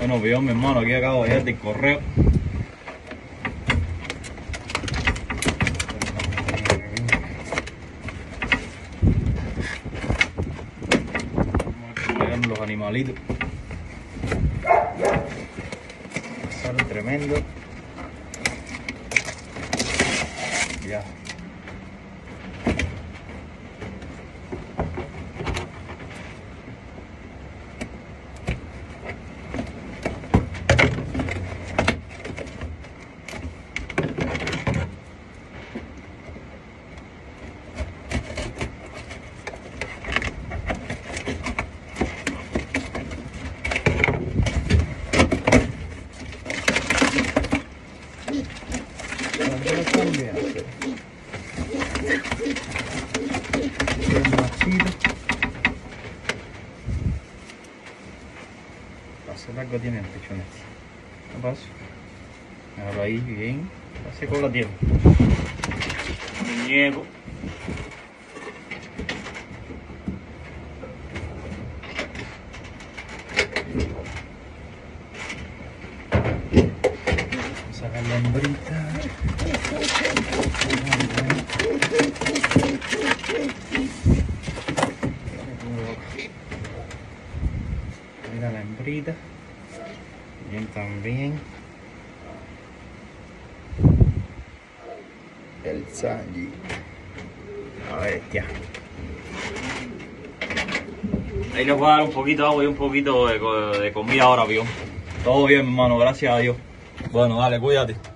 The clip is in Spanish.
Bueno, vio mi hermano, aquí acabo de llegar del correo. Vamos a los animalitos. Sale tremendo. Ya. Pase largo tiene el pechonete. ¿Qué pasa? Ahora ahí bien. Pase con la tiene. Muñeco. Vamos a sacar la hembrita. Mira la hembrita. Bien también. El Sanji. A ver, ya. Ahí les voy a dar un poquito de agua y un poquito de comida ahora, vio. Todo bien, hermano, gracias a Dios. Bueno, dale, cuídate.